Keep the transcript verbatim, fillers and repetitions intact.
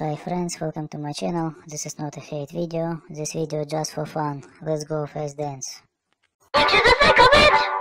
Hi friends, welcome to my channel. This is not a hate video, this video just for fun. Let's go fast dance. Into the thick of it!